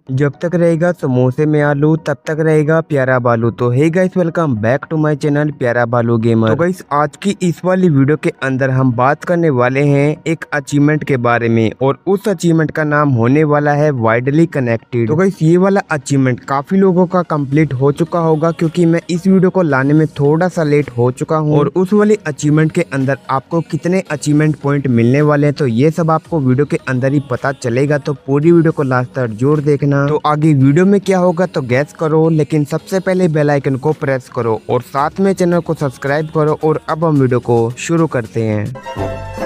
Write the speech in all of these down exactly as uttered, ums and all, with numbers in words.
जब तक रहेगा समोसे में आलू तब तक रहेगा प्यारा बालू। तो hey guys, welcome back to my channel प्यारा बालू गेमर। तो गाइस, आज की इस वाली वीडियो के अंदर हम बात करने वाले हैं एक अचीवमेंट के बारे में, और उस अचीवमेंट का नाम होने वाला है वाइडली कनेक्टेड। तो गाइस, ये वाला अचीवमेंट काफी लोगों का कंप्लीट हो चुका होगा, क्योंकि मैं इस वीडियो को लाने में थोड़ा सा लेट हो चुका हूँ। और उस वाली अचीवमेंट के अंदर आपको कितने अचीवमेंट पॉइंट मिलने वाले हैं, तो ये सब आपको वीडियो के अंदर ही पता चलेगा। तो पूरी वीडियो को लास्ट तक जरूर देखना। तो आगे वीडियो में क्या होगा तो गैस करो, लेकिन सबसे पहले बेल आइकन को प्रेस करो और साथ में चैनल को सब्सक्राइब करो। और अब हम वीडियो को शुरू करते हैं।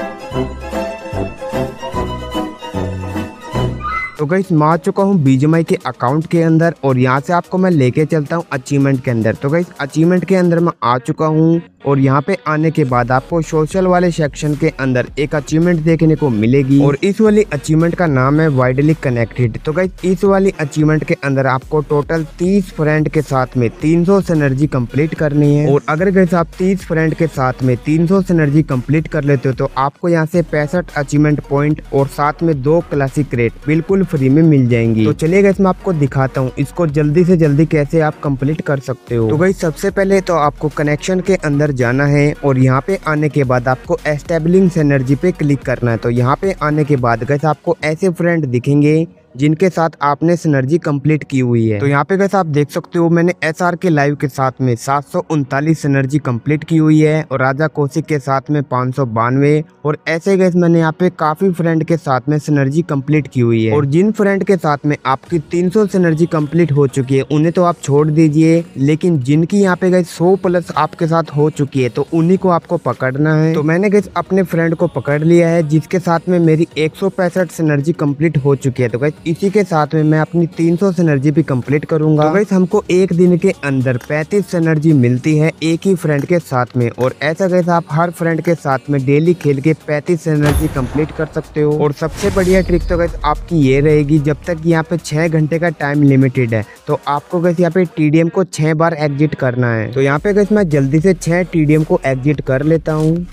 तो गाइस, मैं आ चुका हूँ बीजीएमआई के अकाउंट के अंदर, और यहाँ से आपको मैं लेके चलता हूँ अचीवमेंट के अंदर। तो गाइस, अचीवमेंट के अंदर मैं आ चुका हूँ, और यहाँ पे आने के बाद आपको सोशल वाले सेक्शन के अंदर एक अचीवमेंट देखने को मिलेगी, और इस वाली अचीवमेंट का नाम है वाइडली कनेक्टेड। तो गाइस, इस वाली अचीवमेंट के अंदर आपको टोटल तीस फ्रेंड के साथ में तीन सौ सिनर्जी कंप्लीट करनी है। और अगर गाइस आप तीस फ्रेंड के साथ में तीन सौ सिनर्जी कंप्लीट कर लेते हो तो आपको यहाँ से पैंसठ अचीवमेंट पॉइंट और साथ में दो क्लासिक रेट बिल्कुल फ्री में मिल जाएंगी। तो चलिए गाइस, मैं आपको दिखाता हूँ इसको जल्दी से जल्दी कैसे आप कंप्लीट कर सकते हो। तो गाइस, सबसे पहले तो आपको कनेक्शन के अंदर जाना है, और यहाँ पे आने के बाद आपको एस्टेब्लिशिंग सिनर्जी पे क्लिक करना है। तो यहाँ पे आने के बाद गाइस आपको ऐसे फ्रेंड दिखेंगे जिनके साथ आपने सिनर्जी कंप्लीट की हुई है। तो यहाँ पे गाइस आप देख सकते हो, मैंने एसआर के लाइव के साथ में सात सौ उनतालीस सिनर्जी कंप्लीट की हुई है, और राजा कौशिक के साथ में पाँच सौ बानवे। और ऐसे गाइस मैंने यहाँ पे काफी फ्रेंड के साथ में सिनर्जी कंप्लीट की हुई है। और जिन फ्रेंड के साथ में आपकी तीन सौ सिनर्जी कंप्लीट हो चुकी है उन्हें तो आप छोड़ दीजिए, लेकिन जिनकी यहाँ पे गाइस सौ प्लस आपके साथ हो चुकी है तो उन्हीं को आपको पकड़ना है। तो मैंने गाइस अपने फ्रेंड को पकड़ लिया है जिसके साथ में मेरी एक सौ पैंसठ सिनर्जी कंप्लीट हो चुकी है। तो गाइस इसी के साथ में मैं अपनी तीन सौ सिनर्जी भी कंप्लीट करूंगा। तो गाइस, हमको एक दिन के अंदर पैंतीस सिनर्जी मिलती है एक ही फ्रेंड के साथ में, और ऐसा गाइस आप हर फ्रेंड के साथ में डेली खेल के पैंतीस सिनर्जी कंप्लीट कर सकते हो। और सबसे बढ़िया ट्रिक तो गाइस आपकी ये रहेगी, जब तक यहाँ पे छह घंटे का टाइम लिमिटेड है तो आपको गाइस यहाँ पे टीडीएम को छह बार एग्जिट करना है। तो यहाँ पे गाइस मैं जल्दी से छह टीडीएम को एग्जिट कर लेता हूँ।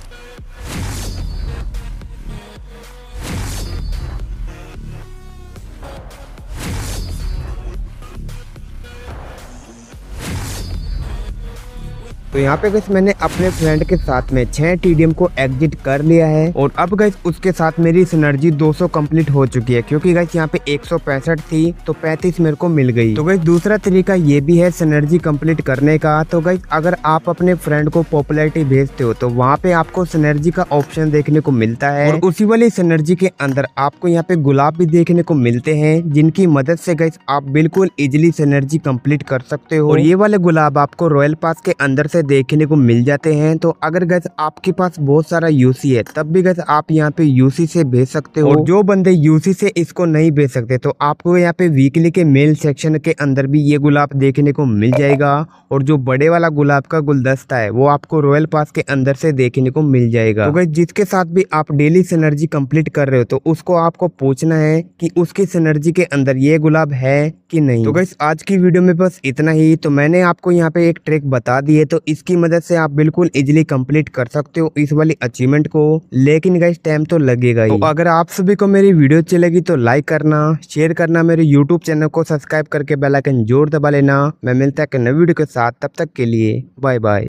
तो यहाँ पे गाइस मैंने अपने फ्रेंड के साथ में छह टीडीएम को एग्जिट कर लिया है, और अब गाइस उसके साथ मेरी सिनर्जी दो सौ कंप्लीट हो चुकी है, क्योंकि गाइस यहाँ पे एक सौ पैंसठ थी तो पैंतीस मेरे को मिल गई। तो गाइस दूसरा तरीका ये भी है सिनर्जी कंप्लीट करने का। तो गाइस अगर आप अपने फ्रेंड को पॉपुलैरिटी भेजते हो तो वहाँ पे आपको सिनर्जी का ऑप्शन देखने को मिलता है, और उसी वाली सिनर्जी के अंदर आपको यहाँ पे गुलाब भी देखने को मिलते हैं, जिनकी मदद से गाइस आप बिल्कुल इजिली सिनर्जी कंप्लीट कर सकते हो। और ये वाले गुलाब आपको रॉयल पास के अंदर से देखने को मिल जाते हैं। तो अगर गैस आपके पास बहुत सारा यूसी है तब भी गैस आप यहाँ पे यूसी से भेज सकते हो, और जो बंदे यूसी से इसको नहीं भेज सकते तो आपको यहाँ पे वीकली के मेल सेक्शन के अंदर भी ये गुलाब देखने को मिल जाएगा। और जो बड़े वाला गुलाब का गुलदस्ता है वो आपको रॉयल पास के अंदर से देखने को मिल जाएगा। तो गैस जिसके साथ भी आप डेली सिनर्जी कंप्लीट कर रहे हो तो उसको आपको पूछना है कि उसकी सिनर्जी के अंदर ये गुलाब है कि नहीं। तो गैस आज की वीडियो में बस इतना ही। तो मैंने आपको यहाँ पे एक ट्रिक बता दी है, तो इसकी मदद से आप बिल्कुल इजीली कंप्लीट कर सकते हो इस वाली अचीवमेंट को, लेकिन गाइस टाइम तो लगेगा ही। तो अगर आप सभी को मेरी वीडियो अच्छी लगी तो लाइक करना, शेयर करना, मेरे यूट्यूब चैनल को सब्सक्राइब करके बेल आइकन जोर दबा लेना। मैं मिलता है नई वीडियो के साथ, तब तक के लिए बाय बाय।